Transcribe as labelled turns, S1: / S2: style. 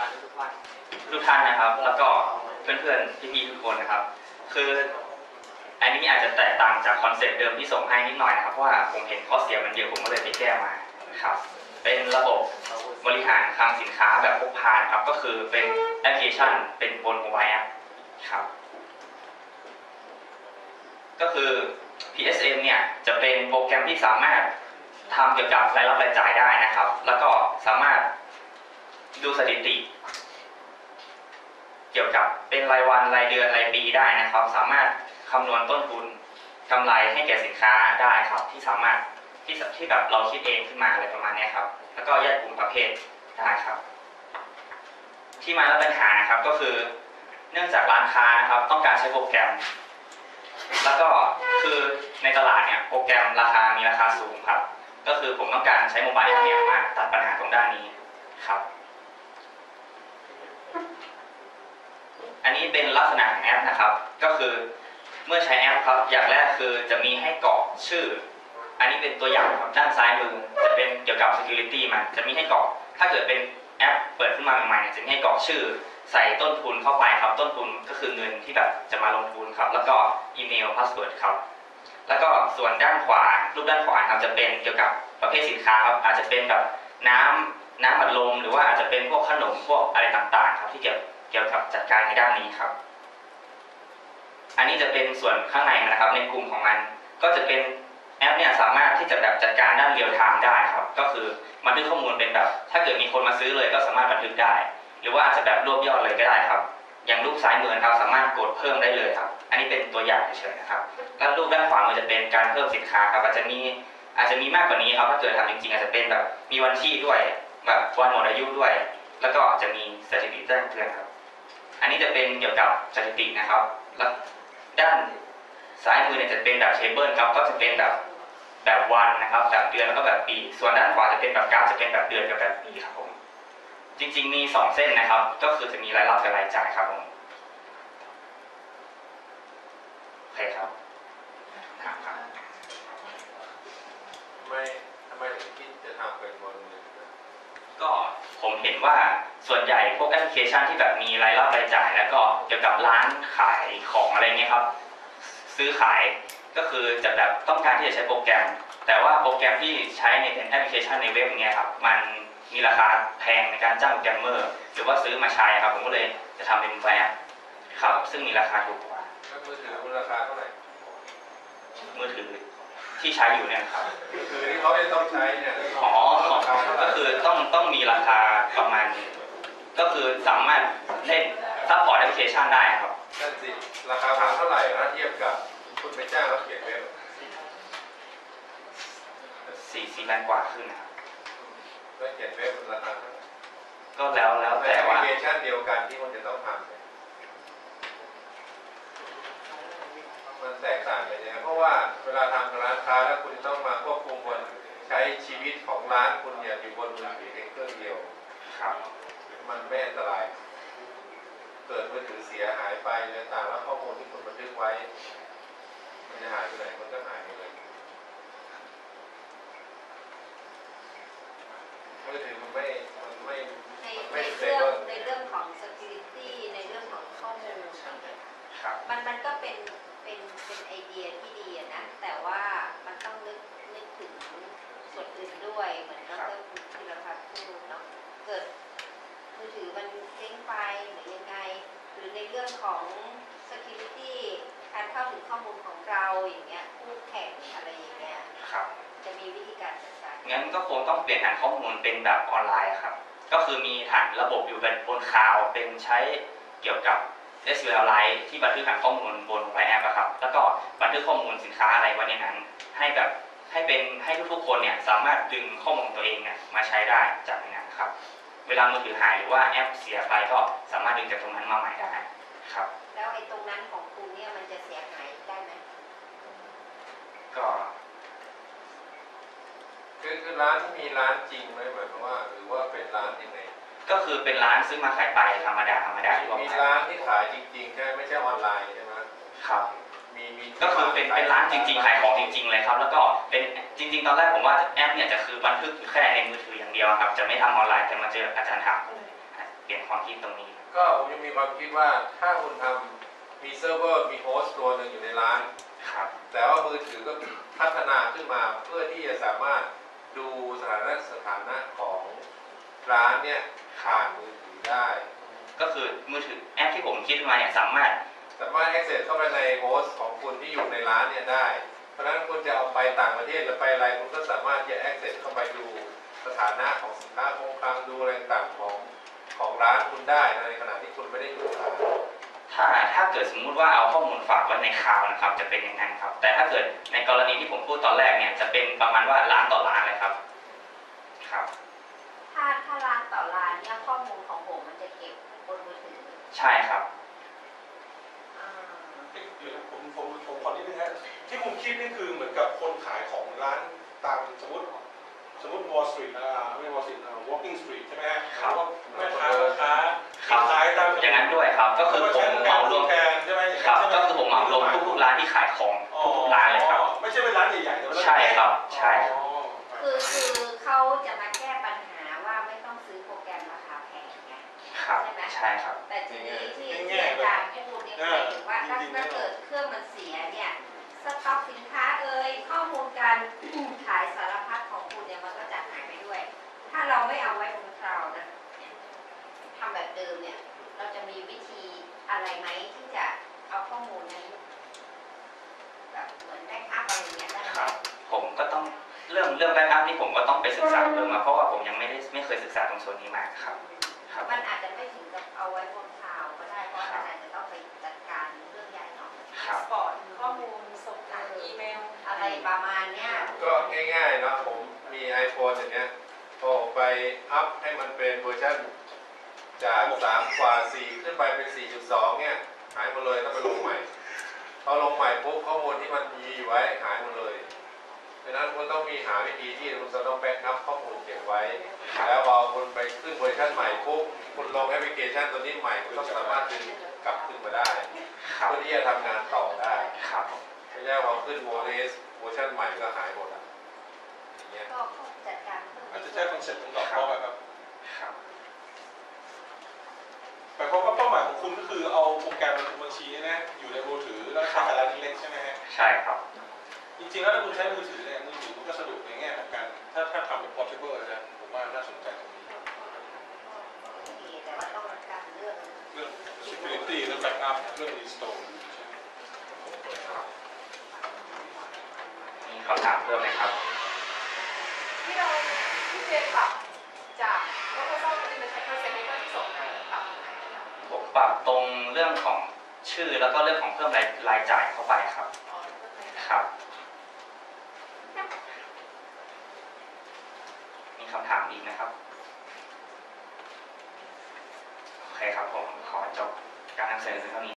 S1: ทุกท่านนะครับแล้วก็เพื่อนๆพี่ๆทุกคนนะครับคืออันนี้อาจจะแตกต่างจากคอนเซ็ปต์เดิมที่ส่งให้นิดหน่อยนะครับเพราะว่าผมเห็นข้อเสียมันเยอะผมก็เลยไปแก้มาครับเป็นระบบบริหารคลังสินค้าแบบพกพาครับก็คือเป็นแอปพลิเคชันเป็นบนโมบายแอปครับก็คือ PSM เนี่ยจะเป็นโปรแกรมที่สามารถทำเกี่ยวกับรายรับรายจ่ายได้นะครับแล้วก็สามารถดูสถิติเกี่ยวกับเป็นรายวันรายเดือนรายปีได้นะครับสามารถคำนวณต้นทุนกำไรให้แก่สินค้าได้ครับที่สามารถที่แบบเราคิดเองขึ้นมาอะไรประมาณนี้ครับแล้วก็แยกกลุ่มประเภทได้ครับที่มาและปัญหานะครับก็คือเนื่องจากร้านค้านะครับต้องการใช้โปรแกรมแล้วก็คือในตลาดเนี่ยโปรแกรมมีราคาสูงครับก็คือผมต้องการใช้โมบายแอปเนี่ยมาตัดปัญหาตรงด้านนี้ครับอันนี้เป็นลักษณะของแอปนะครับก็คือเมื่อใช้แอปครับอย่างแรกคือจะมีให้กรอกชื่ออันนี้เป็นตัวอย่างครับด้านซ้ายมือจะเป็นเกี่ยวกับ security มันจะมีให้กรอกถ้าเกิดเป็นแอปเปิดขึ้นมาใหม่ๆจะมีให้กรอกชื่อใส่ต้นทุนเข้าไปครับต้นทุนก็คือเงินที่แบบจะมาลงทุนครับแล้วก็อีเมลพาสเวิร์ดครับแล้วก็ส่วนด้านขวารูปด้านขวาครับจะเป็นเกี่ยวกับประเภทสินค้าครับอาจจะเป็นแบบน้ำอัดลมหรือว่าอาจจะเป็นพวกขนมพวกอะไรต่างๆครับที่เกี่ยวกับจัดการในด้านนี้ครับอันนี้จะเป็นส่วนข้างในนะครับในกลุ่มของมันก็จะเป็นแอปเนี่ยสามารถที่จะแบบจัดการด้านเรียลไทม์ได้ครับก็คือบันทึกข้อมูลเป็นแบบถ้าเกิดมีคนมาซื้อเลยก็สามารถบันทึกได้หรือว่าอาจจะแบบรวบยอดเลยก็ได้ครับอย่างรูปซ้ายมือครับสามารถกดเพิ่มได้เลยครับอันนี้เป็นตัวอย่างเฉยๆนะครับแล้วรูปด้านขวามือจะเป็นการเพิ่มสินค้าครับอาจจะมีมากกว่านี้ครับถ้าเกิดทำจริงๆอาจจะเป็นแบบมีวันที่ด้วยแบบวันหมดอายุด้วยแล้วก็จะมีสถิติแจ้งเตือนครับอันนี้จะเป็นเกี่ยวกับสถิตินะครับแล้วด้านซ้ายมือเนี่ยจะเป็นแบบเทเบิลครับก็จะเป็นแบบวันนะครับแบบเดือนแล้วก็แบบปีส่วนด้านขวาจะเป็นแบบกราฟจะเป็นแบบเดือนกับแบบปีครับผมจริงๆมี2เส้นนะครับก็คือจะมีรายรับกับรายจ่ายครับผมโอเคครับครับ
S2: ทำไมถึงคิดจะทำเป็นบนมือถือ
S1: ก็ผมเห็นว่าส่วนใหญ่พวกแอปพลิเคชันที่แบบมีรายรับรายจ่ายแล้วก็เกี่ยวกับร้านขายของอะไรเงี้ยครับซื้อขายก็คือจะแบบต้องการที่จะใช้โปรแกรมแต่ว่าโปรแกรมที่ใช้ในแอปพลิเคชันในเว็บเงี้ยครับมันมีราคาแพงในการจ้างโปรแกรมเมอร์หรือว่าซื้อมาใช้ครับผมก็เลยจะทำเป็นแอปครับซึ่งมีราคาถูกกว่า
S2: มือถือมูลค่าเท่าไหร่
S1: มือถือที่ใช้อยู่เนี่ยครับ
S2: มือถือที่เขาต้องใช้เนี่ย
S1: อ๋อก็คือต้องมีราคาประมาณก็คือสามารถเล่นซัพพอร์ตแอปพลิเคชันได้ครับ
S2: นั่นสิราคาผ่านเท่าไหร่ถ้าเทียบกับคุณไปจ้างแล้วเขียนเว็บ
S1: 4 ล้านกว่าขึ้นนะครับ
S2: แล้วเขียนเว็บราคา
S1: ก็แล้วแต่ว่า
S2: แอปพลิเคชันเดียวกันที่มันจะต้องทำมันแตกต่างกันยังไงเพราะว่าเวลาทำร้านค้าแล้วคุณต้องมาควบคุมคนใช้ชีวิตของร้านคุณเนี่ยอยู่บนมือถือเพียงเครื่องเดียว
S1: ครับ
S2: มันไม่อันตรายเกิดมือถือเสียหายไปเลยต่างแล้วข้อมูลที่คุณบันทึกไว้มันจะหายไปไหนมันก็หายไปเลยมือถือมันไม่
S3: ในเรื่องของ security ในเรื่องของข้อมูลมันก็เป็นไอเดียที่ดีนะแต่ว่ามันต้องนึกถึงส่วนอื่นด้วยเหมือนดร.ธีรพัฒน์พูดเนาะเกิดมือถือมันเจ๊งไปหรือยังไงหรือในเรื่องของ security การเข้าถึงข้อมูลของเราอย่างเงี้ยคู่แข่งอะไรอย่างเงี้ยจะมีวิธีการจัดการ
S1: งั้นก็คงต้องเปลี่ยนฐานข้อมูลเป็นแบบออนไลน์ครับก็คือมีฐานระบบอยู่บนคลาวด์เป็นใช้เกี่ยวกับ SQLite ที่บันทึกฐานข้อมูลบนไวแอปครับแล้วก็บันทึกข้อมูลสินค้าอะไรไว้ในนั้นให้ทุกๆคนเนี่ยสามารถดึงข้อมูลตัวเองเนี่ยมาใช้ได้จากในนั้นครับเวลามือถือหายหรือว่าแอปเสียไปก็สามารถดึงจากตรงนั้นมาใหม่ได้ครับ
S3: แล้วไอ้ตรงนั้นของคุณเนี่ยมันจะเสียหายได้ไหม
S1: ก็
S2: คือร้านที่มีร้านจริงไหมหมายความว่าหรือว่าเป็นร้านที่ไหน
S1: ก็คือเป็นร้านซื้อมาขายไปธรรมดา
S2: มีร้านที่ขายจริงๆใช่ไม่ใช่ออนไลน์ใช่ไหม
S1: ครับมีก็คือเป็นร้านจริงๆขายของจริงๆเลยครับแล้วก็เป็นจริงๆตอนแรกผมว่าแอปเนี่ยจะคือบันทึกแค่ในมือถืออย่างเดียวครับจะไม่ทำออนไลน์แต่มาเจออาจารย์ถามลี่ยนความคิดตรงนี้
S2: ก็ผมยังมีความคิดว่าถ้าคุณทำมีเซิร์ฟเวอร์มีโฮสต์ตัวหนึ่งอยู่ในร้าน
S1: ครับ
S2: แต่ว่ามือถือก็พัฒนาขึ้นมาเพื่อที่จะสามารถดูสถานะของร้านเนี่ยผ่านมือถือได้
S1: ก็คือมือถือแอปที่ผมคิดมาเนี่ยสามารถ
S2: access เข้าไปในโฮสต์ของคุณที่อยู่ในร้านเนี่ยได้ เพราะฉะนั้นคุณจะเอาไปต่างประเทศหรือไปอะไรคุณก็สามารถจะ access เข้าไปดูสถานะของสินค้าคงคลังดูอะไรต่างๆของร้านคุณได้ในขณะที่คุณไม่ได้อยู่ร้าน
S1: ถ้าเกิดสมมุติว่าเอาข้อมูลฝากไว้ในคลาวด์นะครับจะเป็นอย่างนั้นครับแต่ถ้าเกิดในกรณีที่ผมพูดตอนแรกเนี่ยจะเป็นประมาณว่าร้านต่อร้านเลยครับครับ
S3: ถ้าร้านต่อร้านเนี่ยข้อมูลของผมมันจะเก็บบนมือถือ
S1: ใช่ครับ
S3: อ่า
S4: ผมขอนิดนึงฮะที่ผมคิดนี่คือเหมือนกับคนขายของร้านตามสมมติ Wall Street ไม่ Wall Street Walking Street ใช่ไหมฮะ
S1: ครับ
S4: ว่าแม่ค้าขายตาม
S1: อย่างนั้นด้วยครับก็คือผมเหมารวม
S4: แทนใช่ไหม
S1: ครับก็คือผมเหมารวมทุกๆร้านที่ขายของทุกๆร้านเลยครับ
S4: ไม่ใช่เป็นร้านใหญ่ๆแต่ว่า
S1: ใช่ครับใช่ครับ
S3: คือเขาจะมาแก้ปัญหาว่าไม่ต้องซื้อโปรแกรมราคาแพงไง
S1: ครับ
S3: ใช่ไหม
S1: ใช่ครับ
S3: แต่ทีนี้ที่อาจารย์พูดเนี่ยหมายถึงว่าถ้าเกิดเครื่องมันเสียเนี่ยสต็อกสินค้าข้อมูลการ ขายสารพัดของคุณเนี่ยมันก็จะหายไปด้วย ถ้าเราไม่เอาไว้บนคลาวด์นะทำแบบเดิมเนี่ยเราจะมีวิธีอะไรไหมที่จะเอาข้อมูลนั้นแบบเหมือนแบ็กอัพอะไรอย่างเงี้ยได้ไหม
S1: ครับผมก็ต้องเรื่องแบ็กอัพนี่ผมก็ต้องไปศึกษาเพิ่มมาเพราะว่าผมยังไม่เคยศึกษาตรงส่วนนี้มาครับครับ
S3: มันอาจจะไม่ถึงกับเอาไว้บนคลาวด์ก็ได้เพราะมันอาจจะต้องไปจัดการเรื่องใหญ่เนาะ
S1: ครับ
S5: สปอร์ตข้อมูลส่งผ่านอีเมล
S3: อะไรประมาณเนี้ย
S2: ก็ง่ายๆเนาะผมมี iPhone อย่างเงี้ยพอไปอัพให้มันเป็นเวอร์ชันจาก3 กว่า 4 ขึ้นไปเป็น 4.2 เนี่ยหายหมดเลยต้องไปลงใหม่พอลงใหม่ปุ๊บข้อมูลที่มันมีอยู่ไว้หายหมดเลยดังนั้นคุณต้องมีหาวิธีที่คุณจะต้องแบ็กอัพข้อมูลเก็บไว้ แล้วพอคุณไปขึ้นเวอร์ชันใหม่ปุ๊บคุณลงแอปพลิเคชันตัวนี้ใหม่คุณก็สามารถดึงกลับขึ้นมาได้
S1: ครับ
S2: เพื่อที่จะทำงานต่อได้
S1: ครับ
S2: ไม่ใช่พอขึ้นเวอร์ชันใหม่ก็หายหมดอ่ะอย่างเงี้ย
S3: ก็จัดการเพิ่ม
S4: อาจจะใช้คอนเซ็ปต์ของต่อพ่อแบบ
S1: ครับ
S4: หมายความว่าเป้าหมายของคุณก็คือเอาโปรแกรมบัญชีนี่นะอยู่ในมือถือแล้วใช้แต่ละเล็กๆใช่ไหมฮะ
S1: ใช่ครับ
S4: จริงๆแล้วถ้าคุณใช้มือถือเนี่ยมือถือมันก็สะดวกในแง่ของการถ้าทำเป็น portable นะผมว่าน่าสนใจตรงนี้
S3: โอเคแต่ว่าต้องการเรื่อง
S4: เรื่อง security เรื่อง backup เรื่อง restore
S1: มีคำถามเพิ่มไหมครับ
S5: ที่เราที่เจนปรับจากว่าเราต้องเป็นใช้คอนเซ็ปต์ที่ส่งมาปรับ
S1: ผมปรับตรงเรื่องของชื่อแล้วก็เรื่องของเพิ่มรายจ่ายเข้าไปครับ ครับ มีคำถามอีกนะครับ โอเคครับผมขอจบการนำเสนอเท่านี้